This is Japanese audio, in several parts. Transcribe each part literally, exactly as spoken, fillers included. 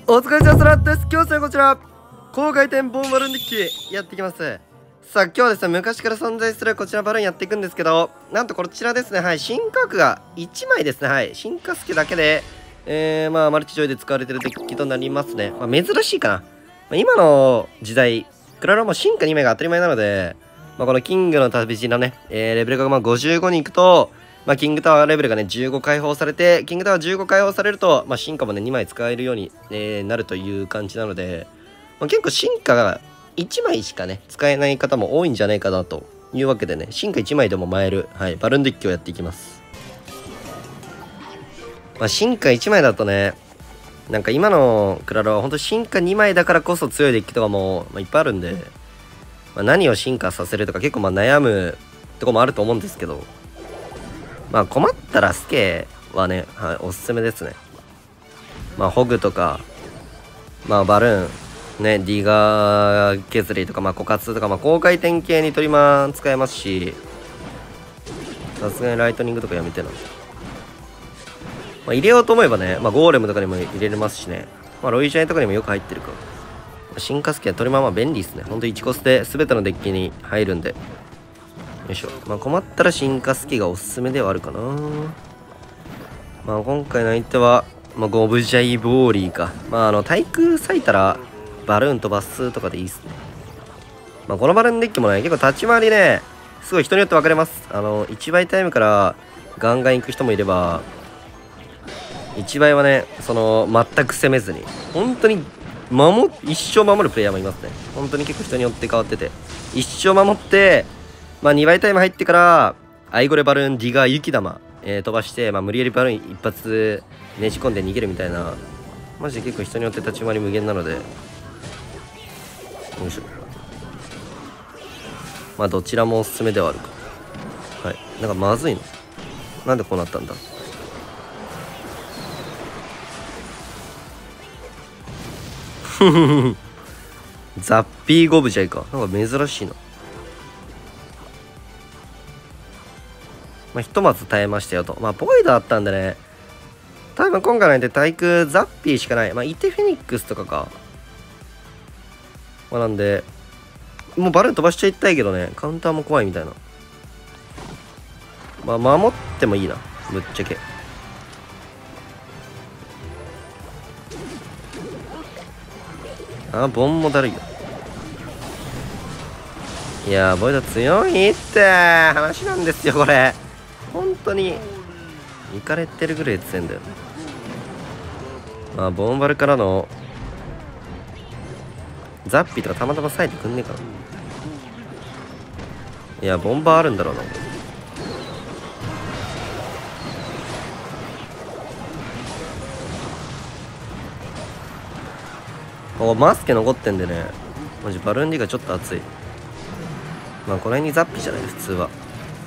お疲れ様です。今日はこちら高回転ボンバルンデッキやっていきます。さあ今日はですね、昔から存在するこちらバルーンやっていくんですけど、なんとこちらですね、はい、進化枠がいちまいですね。はい、進化スケだけでえー、まあマルチジョイで使われてるデッキとなりますね。まあ珍しいかな、まあ、今の時代クラロも進化にまいが当たり前なので、まあ、このキングの旅路のね、えー、レベルがまあごじゅうごに行くと、まあ、キングタワーレベルがね、じゅうご解放されて、キングタワーじゅうご解放されると、まあ、進化もね、にまい使えるように、えー、なるという感じなので、まあ、結構進化がいちまいしかね、使えない方も多いんじゃないかなというわけでね、進化いちまいでも舞える、はい、バルーンデッキをやっていきます。まあ、進化いちまいだとね、なんか今のクラロは本当進化にまいだからこそ強いデッキとかも、まあ、いっぱいあるんで、まあ、何を進化させるとか結構まあ悩むとこもあると思うんですけど、まあ困ったらスケはね、はい、おすすめですね。まあホグとか、まあバルーン、ね、ディガー削りとか、まあ枯渇とか、まあ高回転系にトリマー使えますし、さすがにライトニングとかやめてな。まあ入れようと思えばね、まあゴーレムとかにも入れれますしね、まあロイジャイとかにもよく入ってるか。進化スケはトリマーは便利ですね。ほんといちコスで全てのデッキに入るんで。よいしょ。まあ困ったら進化スキがおすすめではあるかな。まあ今回の相手は、まあ、ゴブジャイボーリーか。まああの対空咲いたらバルーンとバスとかでいいっすね。まあこのバルーンデッキもね、結構立ち回りね、すごい人によって分かれます。あの、いちばいタイムからガンガン行く人もいれば、いちばいはね、その全く攻めずに、本当に守、一生守るプレイヤーもいますね。本当に結構人によって変わってて。一生守って、まあにばいタイム入ってから、アイゴレバルーン、ディガー、雪玉、えー、飛ばして、まあ無理やりバルーン一発ねじ込んで逃げるみたいな、マジで結構人によって立ち回り無限なので、よいしょ。まあどちらもおすすめではあるか。はい。なんかまずいの。なんでこうなったんだ。ふふふ。ザッピーゴブジャイか。なんか珍しいな。まあ、ひとまず耐えましたよと。まあ、ボイドあったんでね。多分今回なんて対空ザッピーしかない。まあ、イテフェニックスとかか。まあ、なんで、もうバルーン飛ばしちゃいたいけどね。カウンターも怖いみたいな。まあ、守ってもいいな。ぶっちゃけ。あ、ボンもだるいよ。いやー、ボイド強いって話なんですよ、これ。本当にいかれてるぐらい強いんだよね。まあボンバルからのザッピーとかたまたま割いてくんねえかな。いやボンバーあるんだろうな。おマスケ残ってんでね、マジバルーンディがちょっと熱い。まあこの辺にザッピーじゃない普通は。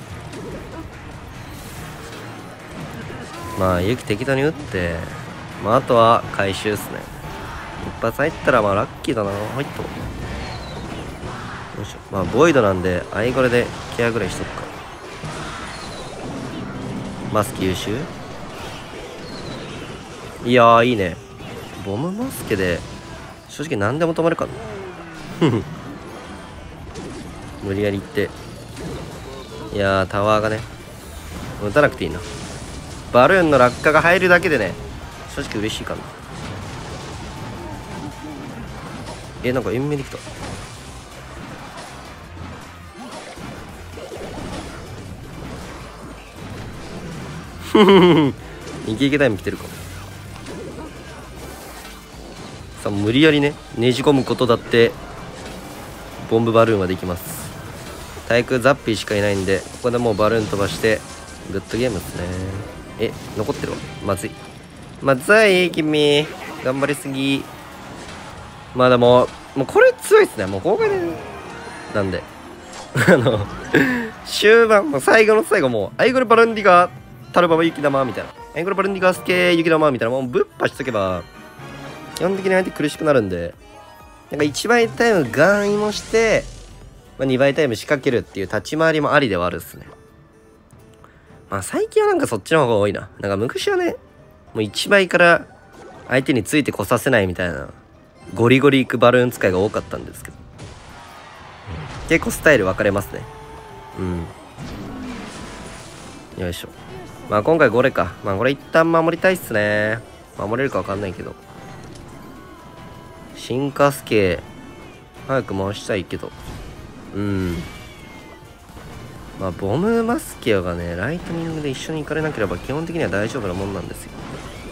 まあ雪適当に打って、まああとは回収っすね。一発入ったらまあラッキーだな。入ったよいしょ。まあボイドなんでアイゴレでケアぐらいしとくか。マスク優秀。いやーいいね。ボムマスケで正直何でも止まるかな。無理やり行って、いやータワーがね打たなくていいな。バルーンの落下が入るだけでね正直嬉しいかな。えなんか延命できた。ふふふイケイケタイム来てるかも。さあ無理やりねねじ込むことだってボンブバルーンはできます。対空ザッピーしかいないんで、ここでもうバルーン飛ばしてグッドゲームですね。え残ってるわ。まずいまずい君頑張りすぎ。まあでももうこれ強いっすね。もう公開でなんであの終盤もう最後の最後もうアイゴレバルンディガータルババ雪玉みたいな、アイゴレバルンディガースケ雪玉みたいな、もうぶっぱしとけば基本的に相手苦しくなるんで、なんかいちばいタイムガンイもして、まあ、にばいタイム仕掛けるっていう立ち回りもありではあるっすね。まあ最近はなんかそっちの方が多いな。なんか昔はねもういちばいから相手についてこさせないみたいなゴリゴリいくバルーン使いが多かったんですけど、結構スタイル分かれますね。うん、よいしょ。まあ今回ゴレか。まあこれ一旦守りたいっすね。守れるか分かんないけど、進化スケ早く回したいけど、うん、まあボムマスケアがねライトニングで一緒に行かれなければ基本的には大丈夫なもんなんですよ。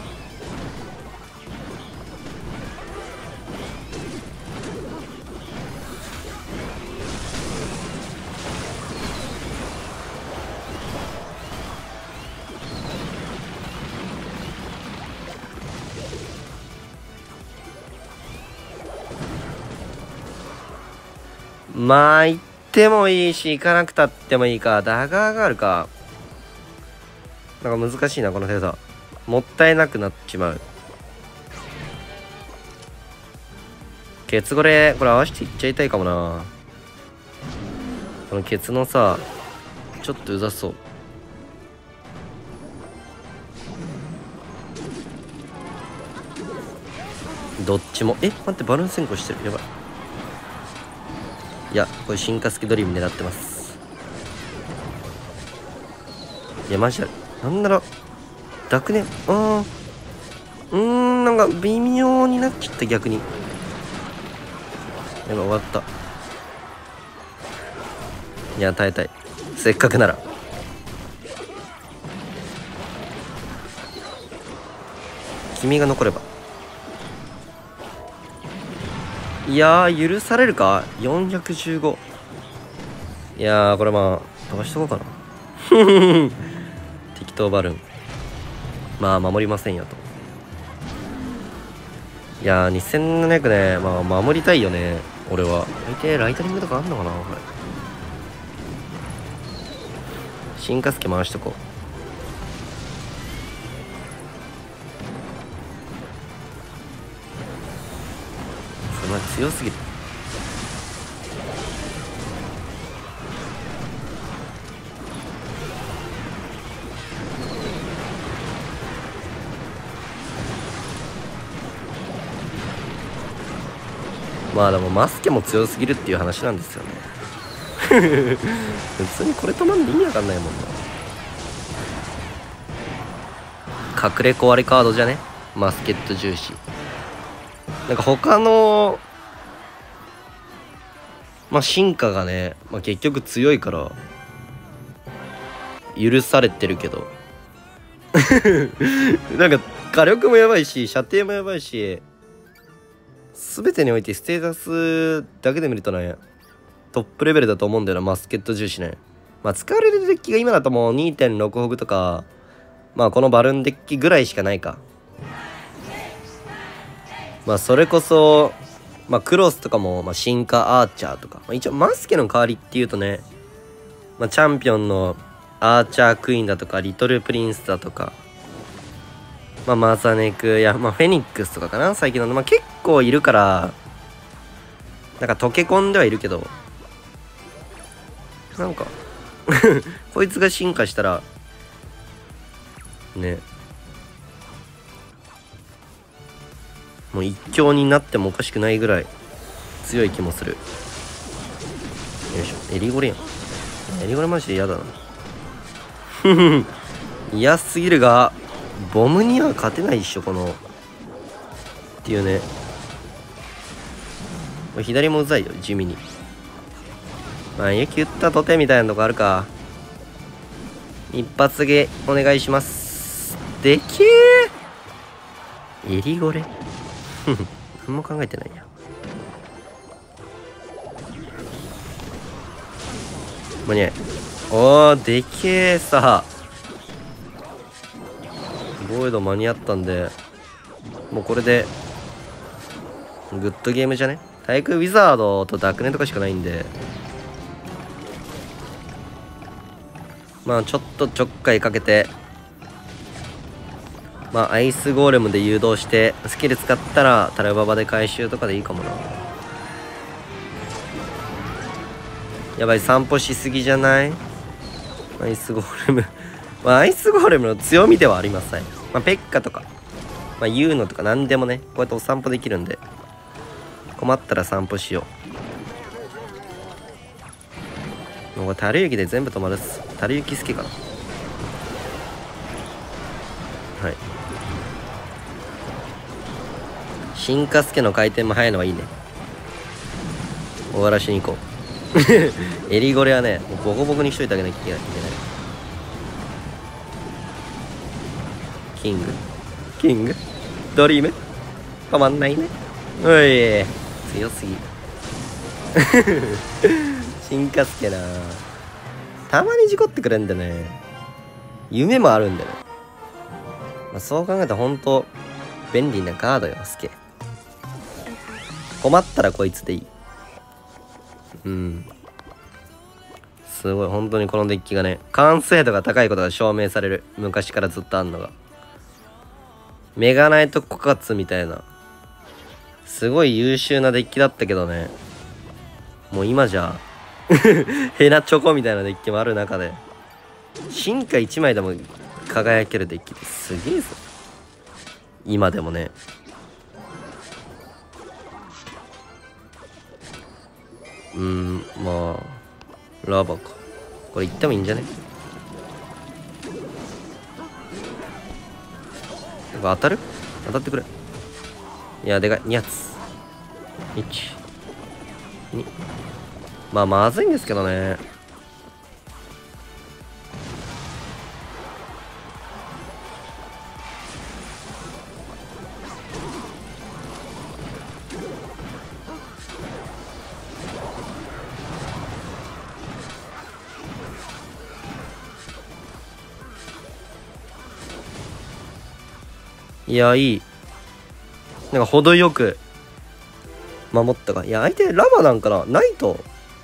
まあ行ってもいいし行かなくたってもいいか。ダガーがあるか。なんか難しいなこの手札。もったいなくなっちまう。ケツゴレこれ合わせていっちゃいたいかもな。このケツのさちょっとうざそう。どっちもえ待ってバルーン先行してる。やばい。いやこれ進化スケドリーム狙ってます。いやマジでなんならダクネあーうーんなんか微妙になっちゃった逆に。やばい終わった。いや耐えたいせっかくなら。君が残れば。いやー許されるか。よんひゃくじゅうご。いやーこれまあ飛ばしとこうかな適当バルーン。まあ守りませんよと。いやーにせんななひゃくね。まあ守りたいよね俺は。相手ライトニングとかあんのかなこれ。進化スケ回しとこう。それ強すぎる。まあでもマスケも強すぎるっていう話なんですよね普通にこれ止まんで意味わかんないもんな。隠れ壊れカードじゃねマスケット重視。なんか他のまあ進化がね、まあ、結局強いから許されてるけどなんか火力もやばいし射程もやばいし全てにおいてステータスだけで見るとねトップレベルだと思うんだよなマスケット重視ね。まあ使われるデッキが今だともう にてんろく ホグとかまあこのバルーンデッキぐらいしかないか。まあそれこそまあクロスとかも、まあ、進化アーチャーとか、まあ、一応マスケの代わりっていうとね、まあ、チャンピオンのアーチャークイーンだとかリトルプリンスだとか、まあ、マザネクや、まあ、フェニックスとかかな最近の、まあ、結構いるからなんか溶け込んではいるけどなんかこいつが進化したらねもう一強になってもおかしくないぐらい強い気もする。よいしょエリゴレやん。エリゴレマジで嫌だな嫌すぎるがボムには勝てないっしょこのっていうね。左もうざいよ地味に。まあ雪打ったとてみたいなとこあるか。一発芸お願いします。でけえエリゴレ何も考えてないや。もうねおーでけえさ。ボイド間に合ったんでもうこれでグッドゲームじゃね。対空ウィザードとダークネとかしかないんでまあちょっとちょっかいかけてまあアイスゴーレムで誘導してスキル使ったらタラババで回収とかでいいかもな。やばい散歩しすぎじゃない。アイスゴーレムまあアイスゴーレムの強みではありますね。まあペッカとかまあ言うのとか何でもね、こうやってお散歩できるんで、困ったら散歩しよう。もうこれたるゆきで全部止まるっす。たるゆき好きかな。はい。進化助の回転も速いのはいいね。終わらしに行こう。エリゴレはね、もうボコボコにしといてあげなきゃいけない。キングキングドリーム止まんないね。おい強すぎ。進化助な、たまに事故ってくれんでね、夢もあるんだよね。まあ、そう考えたらほんと便利なカードよ、スケ。困ったらこいつでいい。うん、すごい本当にこのデッキがね、完成度が高いことが証明される。昔からずっとあんのがメガナイト枯渇みたいな、すごい優秀なデッキだったけどね、もう今じゃヘナチョコみたいなデッキもある中で、進化いちまいでも輝けるデッキってすげえぞ今でもね。うーん、まあラバか、これ言ってもいいんじゃね。当たる当たってくれ。いやでかいに発いちに、まあまずいんですけどね。いやいい、なんか程よく守ったか。いや相手ラバなんかな、ナイト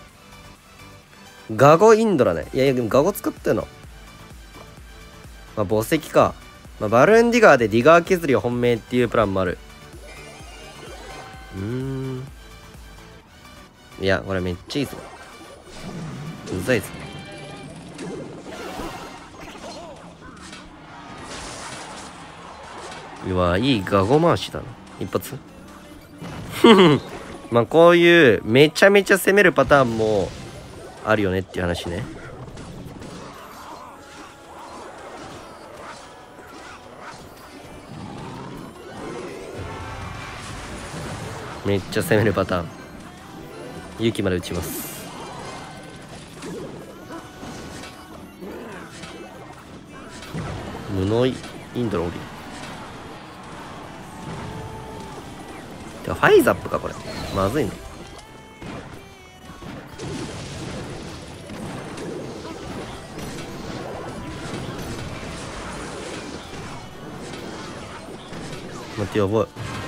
ガゴインドラね。いやいやでもガゴ使ったよな。まあ墓石か、まあ、バルーンディガーでディガー削りを本命っていうプランもある。うーん、いやこれめっちゃいいぞ。うざいぞ。うわいいガゴ回しだな一発。まあこういうめちゃめちゃ攻めるパターンもあるよねっていう話ね。めっちゃ攻めるパターン、勇気まで打ちます。無能インドのオリてかファイザップかこれ、まずいね。待ってやばい。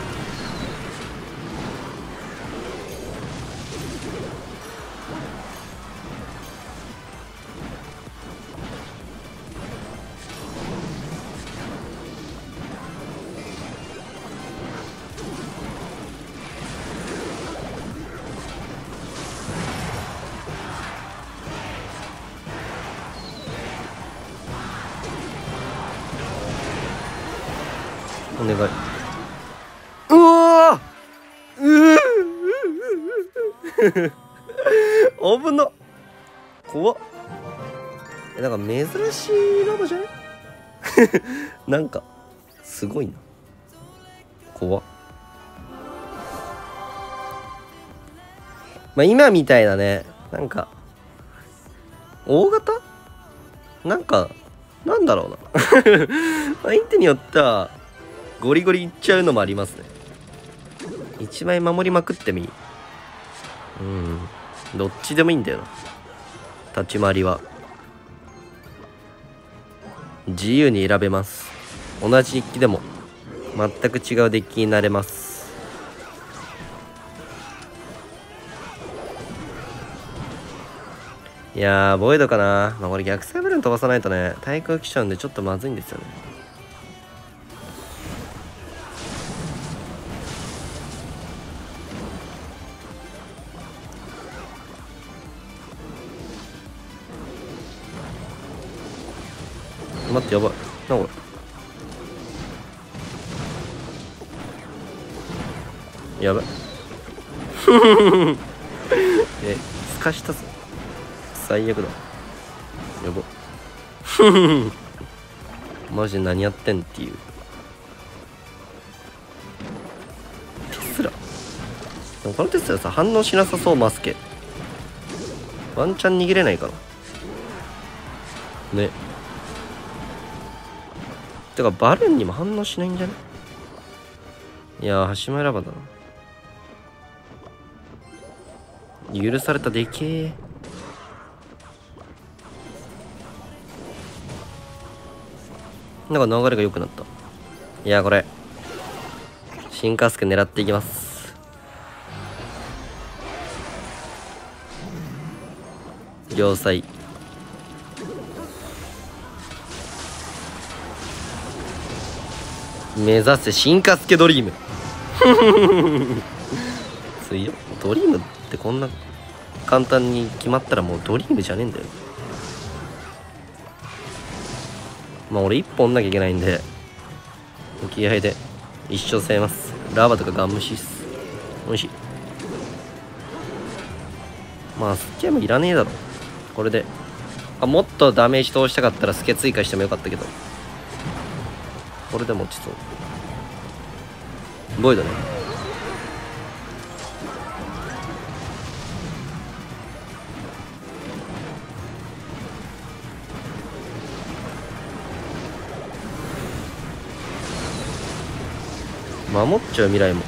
お願い。うわーうー危な怖っ。えなんか珍しいラバじゃね。なんかすごいな、怖っ。まあ今みたいなね、なんか大型なんかなんだろうな。相手によってはゴリゴリいっちゃうのもありますね。一枚守りまくってもいい。うんどっちでもいいんだよな。立ち回りは自由に選べます。同じデッキでも全く違うデッキになれます。いやーボイドかな。まあこれ逆サイブルーン飛ばさないとね対空来ちゃうんでちょっとまずいんですよね。待ってやばいなこれ。 やばいえすかしたぞ最悪だやばマジで何やってんっていうテスラ。でもこのテスラさ反応しなさそう。マスケワンチャン逃げれないかなね。てかバルーンにも反応しないんじゃね。いやー端前ラバだな。許されたでけえ。なんか流れが良くなった。いやこれ進化スク狙っていきます。要塞目指せ進化スケドリーム強いよ。ドリームってこんな簡単に決まったらもうドリームじゃねえんだよ。まあ俺一本なきゃいけないんで気合で一生攻めます。ラバとかガン無視っす。おいしい。まあスケもいらねえだろこれで。あもっとダメージ通したかったらスケ追加してもよかったけどこれでも落ちそう。ボイドね。守っちゃう未来も。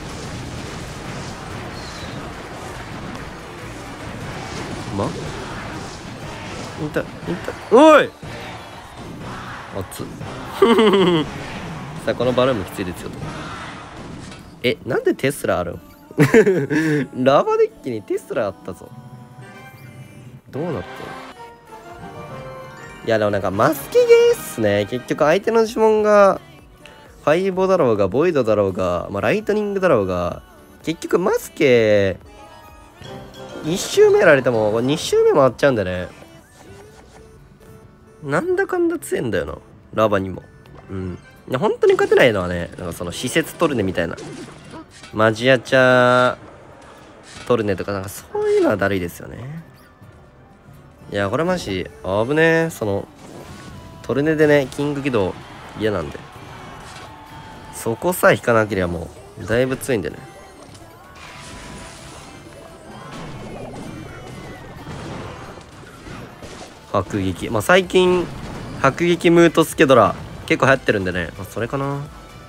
まいたいたおい熱っさあこのバルーンもきついですよと。えなんでテスラあるんラバデッキにテスラあったぞ。どうなったの。いやでもなんかマスケゲーっすね。結局相手の呪文がファイボだろうがボイドだろうが、まあ、ライトニングだろうが結局マスケいち周目やられてもに周目回っちゃうんだね。なんだかんだ強いんだよなラバにも。うん本当に勝てないのはねなんかその施設トルネみたいなマジアチャトルネとかなんかそういうのはだるいですよね。いやこれマジ危ねえ。そのトルネでねキング起動嫌なんでそこさえ引かなければもうだいぶ強いんでね。迫撃まあ最近迫撃ムートスケドラ結構流行ってるんでね、まあ、それかな。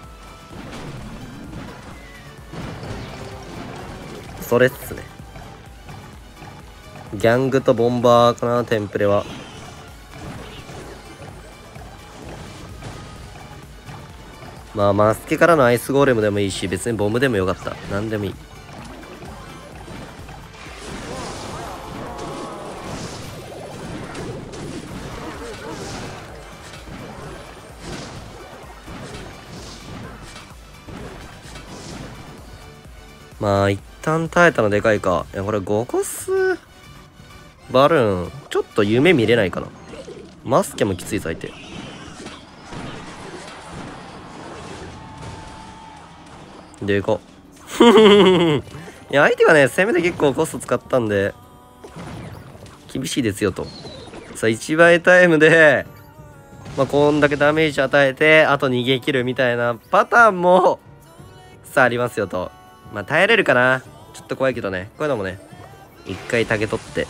それっすね。ギャングとボンバーかなテンプレは。まあマスケからのアイスゴーレムでもいいし別にボムでもよかった。何でもいい。まあ一旦耐えたのでかいか。いやこれごコスバルーンちょっと夢見れないかな。マスケもきついぞ相手。でかっいや相手がね攻めで結構コスト使ったんで厳しいですよと。さあいちばいタイムでまあこんだけダメージ与えてあと逃げ切るみたいなパターンもさあありますよと。まあ耐えれるかな。ちょっと怖いけどねこういうのもね一回タゲ取って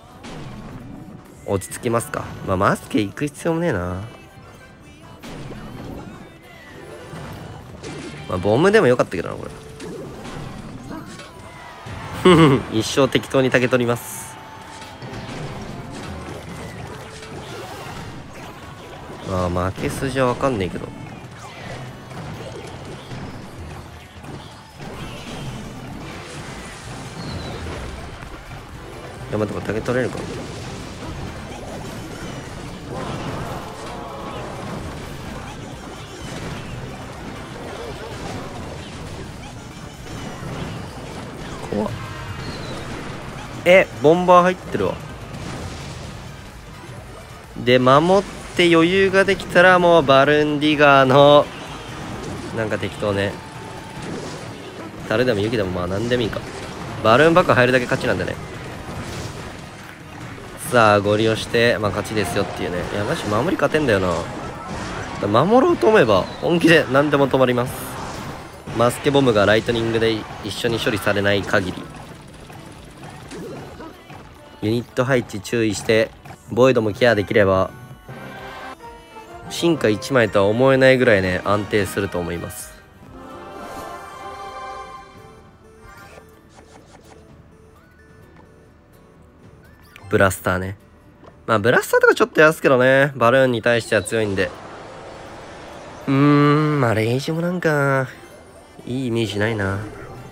落ち着きますか。まあマスケ行く必要もねえな。まあボムでもよかったけどなこれ一生適当にタゲ取ります。まあ負け筋は分かんねえけど山とかタゲ取れるか。怖っ。えボンバー入ってるわ。で守って余裕ができたらもうバルーンディガーのなんか適当ね樽でも雪でもまあ何でもいいか。バルーンバック入るだけ勝ちなんでね。さあゴリ押して、まあ、勝ちですよっていうね。いやマジ守り勝てんだよな。守ろうと思えば本気で何でも止まります。マスケボムがライトニングで一緒に処理されない限り。ユニット配置注意してボイドもケアできれば進化いちまいとは思えないぐらいね安定すると思います。ブラスターね。まあブラスターとかちょっと安すけどね、バルーンに対しては強いんで。うーん、まあレイジもなんかいいイメージないな。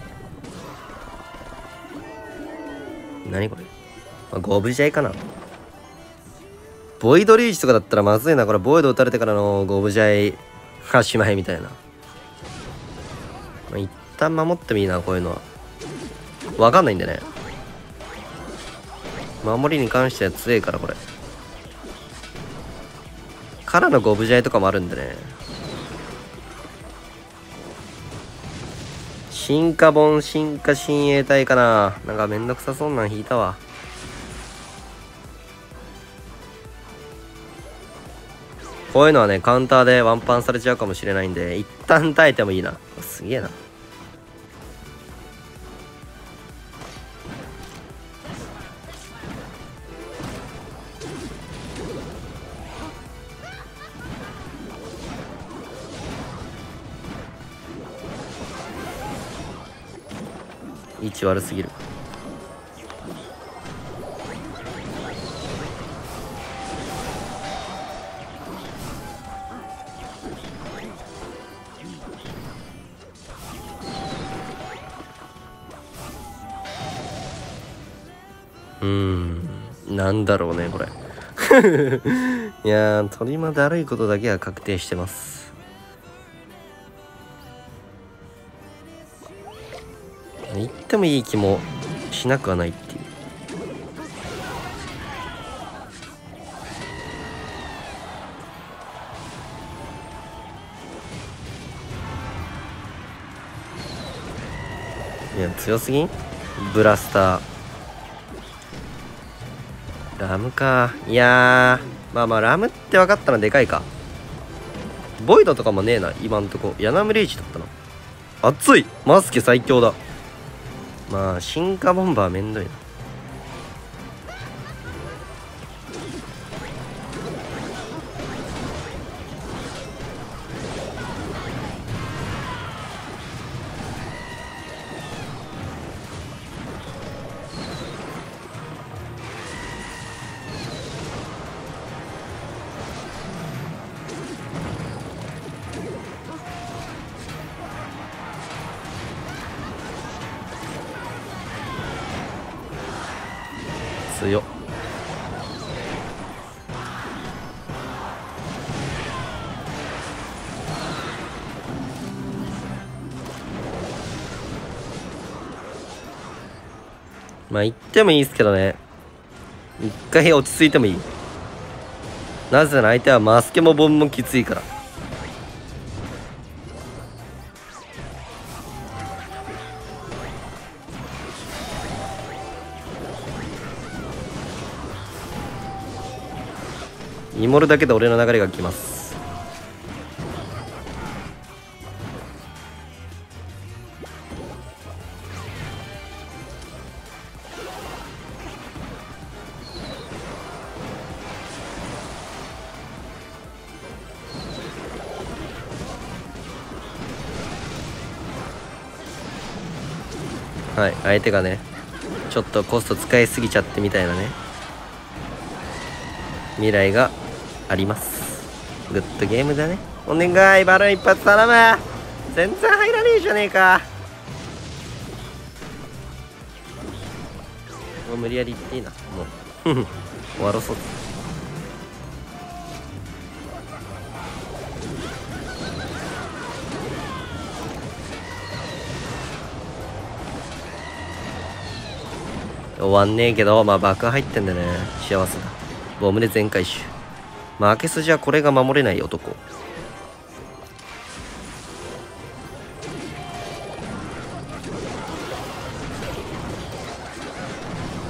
何これ、まあ、ゴブジャイかな。ボイドリーチとかだったらまずいな。これボイド打たれてからのゴブジャイはしまいみたいな。まあ、一旦守ってもいいな、こういうのは。わかんないんでね。守りに関しては強いからこれ。からのゴブジャイとかもあるんでね。進化本進化親衛隊かな。なんかめんどくさそうなん引いたわ。こういうのはねカウンターでワンパンされちゃうかもしれないんで一旦耐えてもいいな。すげえな。位置悪すぎる。うーん、なんだろうねこれ。いやー鳥間だるいことだけは確定してます。言ってもいい気もしなくはないっていう。いや強すぎん。ブラスターラムか。いやーまあまあラムって分かったらでかいか。ボイドとかもねえな今んとこ。ヤナムリーチだったな。熱いマスケ最強だ。まあ進化ボンバーめんどいな。強っ。まあ言ってもいいですけどね、一回落ち着いてもいい。なぜなら相手はマスケもボンもきついから。イモルだけで俺の流れが来ます。はい、相手がねちょっとコスト使いすぎちゃってみたいなね未来があります。グッドゲームだね。お願いバルーン一発頼む。全然入らねえじゃねえか。もう無理やり言っていいな。もう終わらそう。終わんねえけどまあ爆破入ってんだね。幸せだ。ボムで全回収。負け筋はこれが守れない男。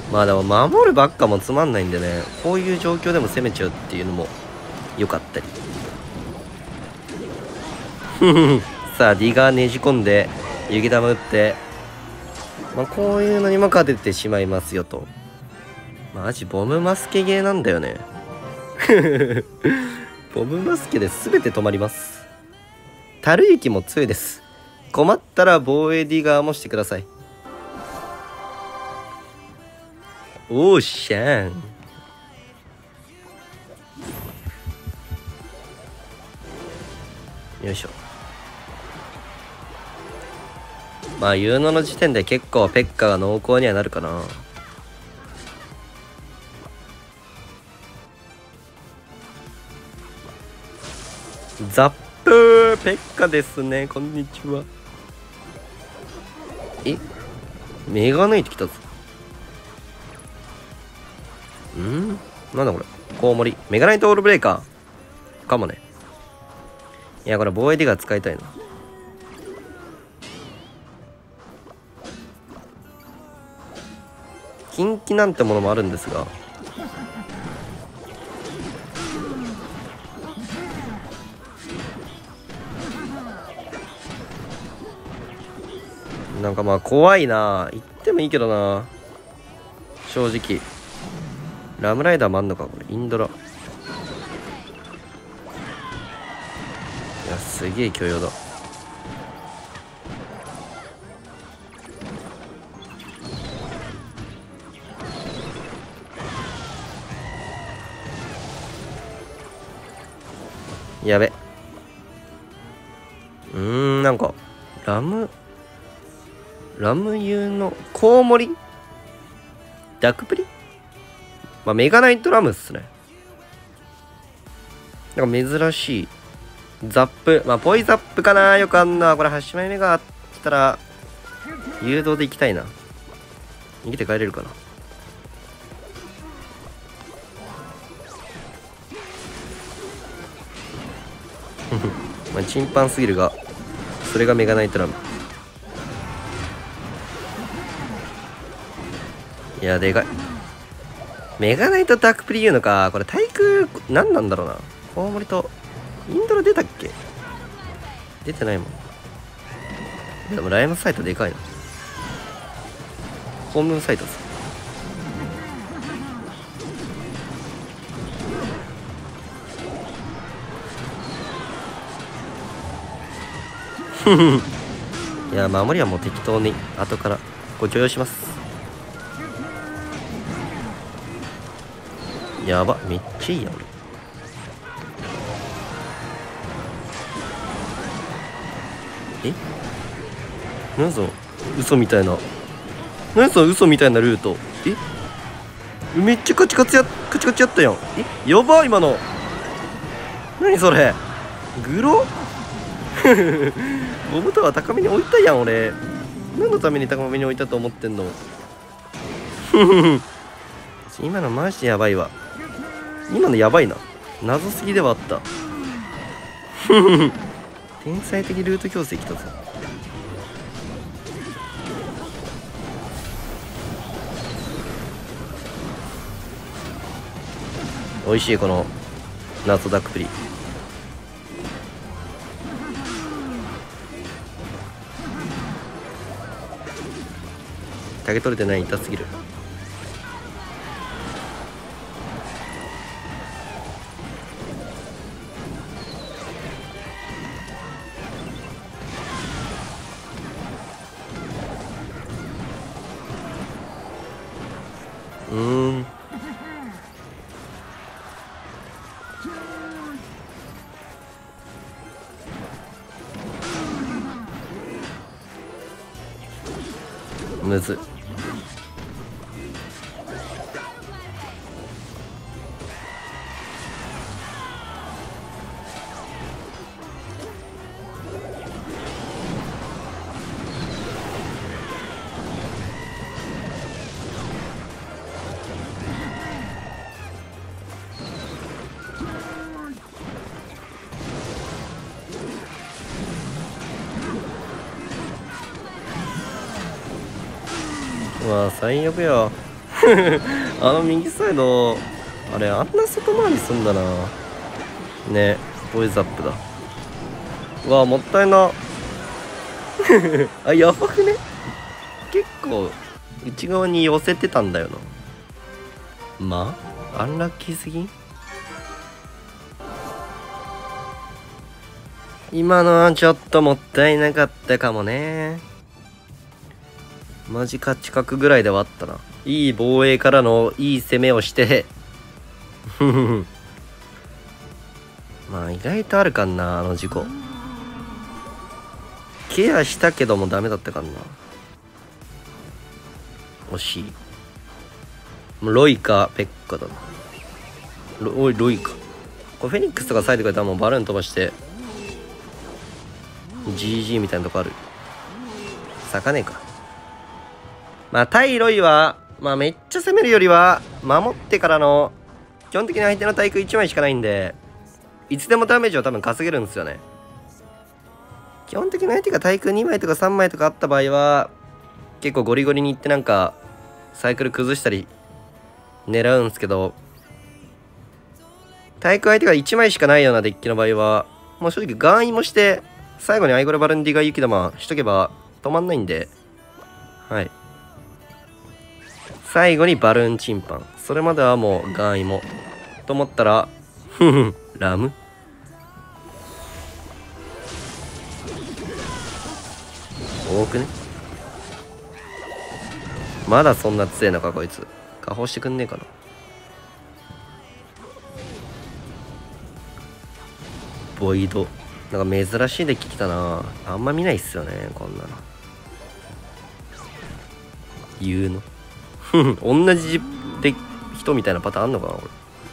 まあでも守るばっかもつまんないんでね、こういう状況でも攻めちゃうっていうのも良かったり。さあディガーねじ込んで雪玉打って、まあ、こういうのにも勝ててしまいますよと。マジボムマスケゲーなんだよね。ボムマスケで全て止まります。樽雪も強いです。困ったら防衛ディガーもしてください。おーしゃん。よいしょ。まあユーノの時点で結構ペッカが濃厚にはなるかな。ザップーペッカですね。こんにちは。えメガ抜いてきたぞ。んなんだこれ。コウモリメガナイトオールブレーカーかもね。いやこれ防衛ディガー使いたいな。近畿なんてものもあるんですが、なんかまあ怖いな。言ってもいいけどな、正直。ラムライダーもあんのかこれ。インドラ、いやすげえ許容だ。やべ。うーんなんかラムラムユーのコウモリダクプリ、まあメガナイトラムっすね。なんか珍しいザップ、まあポイザップかな。よくあんな。これはちまいめが来たら誘導で行きたいな。逃げて帰れるかな。まあチンパンすぎるが、それがメガナイトラム。いやでかい。メガナイトダークプリ言うのか。これ対空何なんだろうな。コウモリとインドラ出たっけ。出てないもん。でもライムサイトでかいな。ホームサイトです。いや守りはもう適当に後からご許容します。やば、めっちゃいいやん俺。え何その嘘みたいな、何その嘘みたいなルート。えめっちゃカチカチやカチカチやったやん。えやば今の何それ。グロボムタワー高めに置いたやん俺。何のために高めに置いたと思ってんの。今のマジでやばいわ。今のやばいな。謎すぎではあった。天才的ルート強制きたぞ。美味しいこの謎ダックプリ。竹取れてない。痛すぎる。うーんむずっ。うわ最悪や。 あの右サイド、あれあんな外回りすんだな。ね、ボーイズアップだ。うわ、もったいな。あ、やばくね。結構内側に寄せてたんだよな。まあアンラッキーすぎん。今のはちょっともったいなかったかもね。マジか近くぐらいではあったな。いい防衛からのいい攻めをしてまあ意外とあるかんな、あの事故。ケアしたけどもダメだったかんな。惜しい。ロイかペッカだな。ロおいロイか。これフェニックスとかサイドからもうバルーン飛ばしてジージー みたいなとこある。咲かねえか。まあ対ロイはまあめっちゃ攻めるよりは守ってからの基本的に相手の対空いちまいしかないんで、いつでもダメージを多分稼げるんですよね。基本的に相手が対空にまいとかさんまいとかあった場合は結構ゴリゴリにいってなんかサイクル崩したり狙うんですけど、対空相手がいちまいしかないようなデッキの場合はもう正直ガンイもして最後にアイゴレバルンディガ雪玉しとけば止まんないんで、はい、最後にバルーンチンパン、それまではもうガンイモと思ったらふふラム多くね。まだそんな強えのかこいつ。下放してくんねえかな。ボイドなんか珍しいデッキ来たな。あんま見ないっすよねこんなの。言うの同じで人みたいなパターンあんのかなこれ。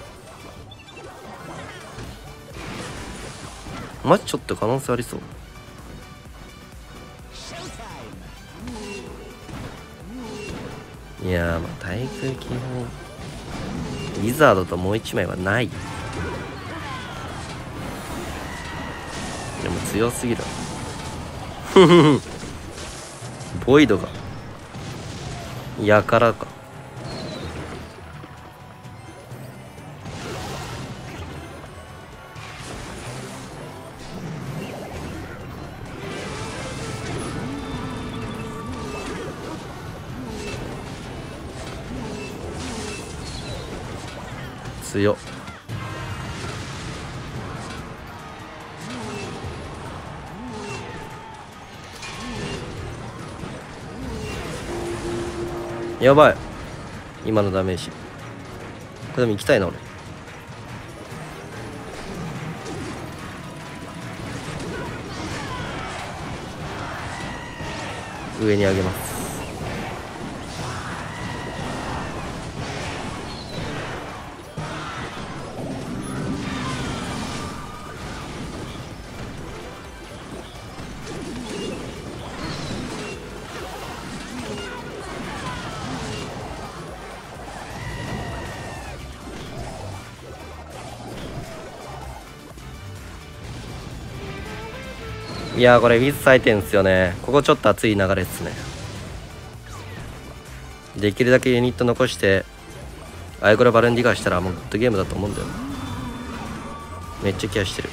マジちょっと可能性ありそう。いやー、まあ対空基本ウィザードともう一枚はない。でも強すぎるボイドがやからか。強っ。やばい今のダメージ。これでも行きたいな俺。上に上げます。いやーこれウィズ咲いてんすよね。ここちょっと熱い流れっすね。できるだけユニット残してアイゴラバルンディガーしたらもうグッドゲームだと思うんだよ。めっちゃケアしてる。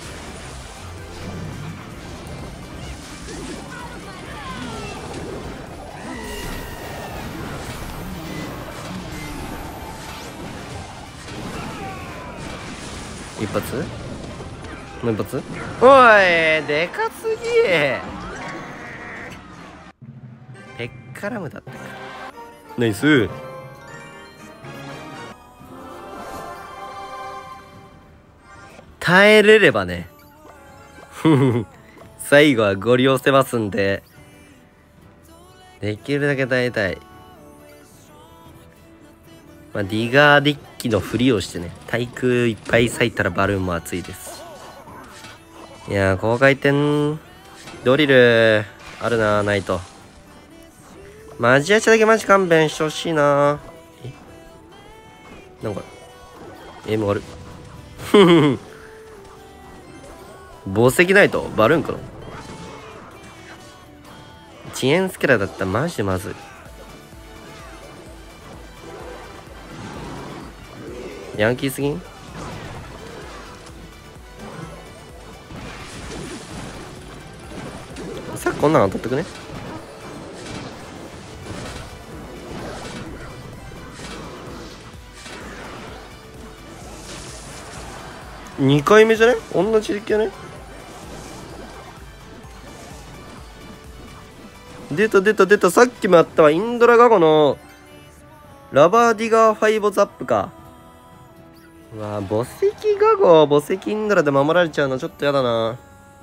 一発もう一発。おいでかすぎー。ペッカラムだったか。ナイス。耐えれればね最後はゴリ押せますんでできるだけ耐えたい。まあ、ディガーデッキのふりをしてね、対空いっぱい咲いたらバルーンも熱いです。いやー高回転ドリルあるな。ないとマジアチだけマジ勘弁してほしいな。えなんかエイムある宝石ないとバルーンかな。遅延スケラだったらマジでまずい。 ヤンキーすぎん？さっきこんなの当たってくね。にかいめじゃね？同じ敵やね。出た出た出た。さっきもあったわ。インドラガゴのラバーディガーファイボザップか。うわぁ、墓石ガゴ、墓石インドラで守られちゃうのちょっとやだな。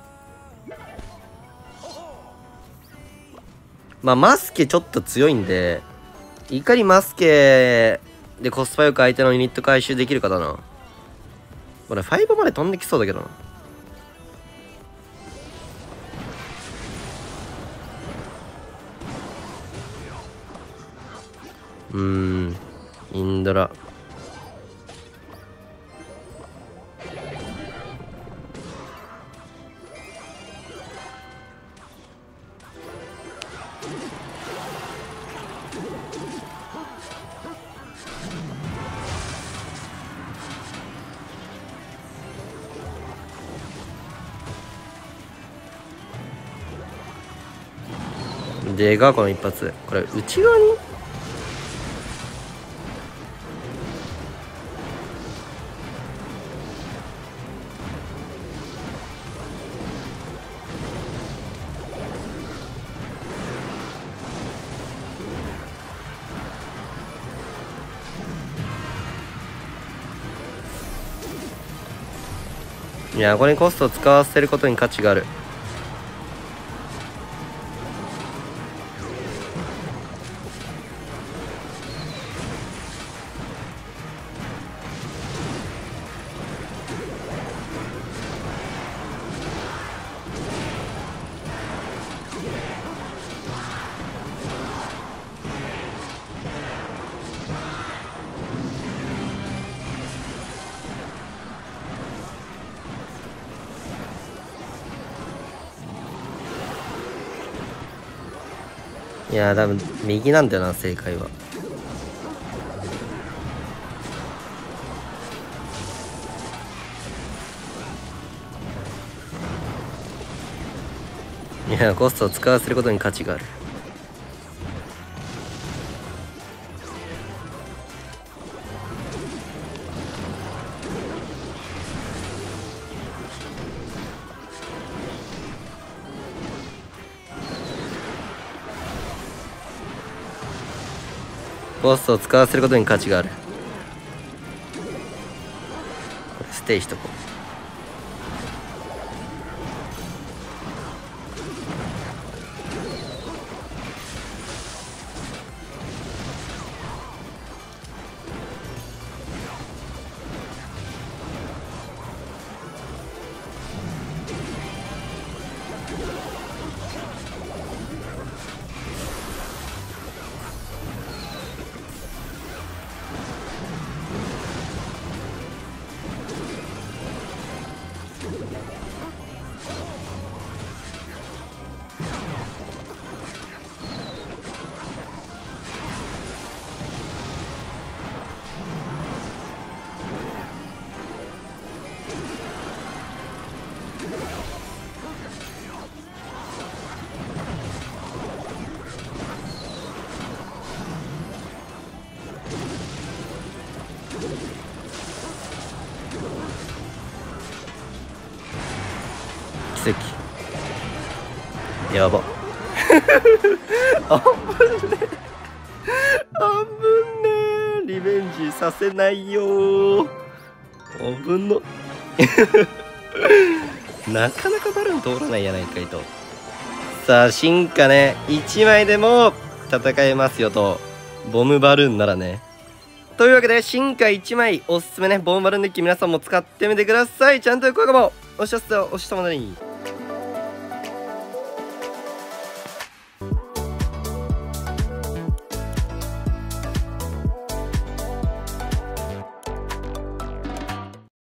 まあ、マスケちょっと強いんで、いかにマスケでコスパよく相手のユニット回収できるかだな。これ、ファイブまで飛んできそうだけどな。うーん、インドラ。でがこの一発、これ内側にいや、これにコストを使わせることに価値がある。いや、多分右なんだよな、正解は。いや、コストを使わせることに価値がある。コストを使わせることに価値がある。これステイしとこう。奇跡。やば。あぶねあぶねリベンジさせないよー。あぶのなかなかバルーン通らないやないかいと。さあ進化ね、いちまいでも戦えますよと。ボムバルーンならね。というわけで進化いちまいおすすめね、ボムバルーンデッキ皆さんも使ってみてください。ちゃんと高評価もおっしゃってたおしたまでに。